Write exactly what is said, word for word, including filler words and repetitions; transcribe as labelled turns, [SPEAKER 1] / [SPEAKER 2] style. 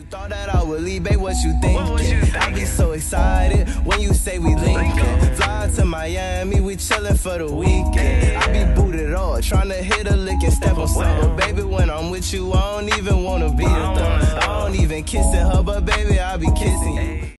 [SPEAKER 1] thought that I would leave, babe, what you thinking? I be so excited when you say we linkin'. Fly to Miami, we chillin' for the weekend. I be booted all, tryna hit a lick and step on something. Baby, when I'm with you, I don't even wanna be a thug. I don't even kissing her, but baby, I be kissing you.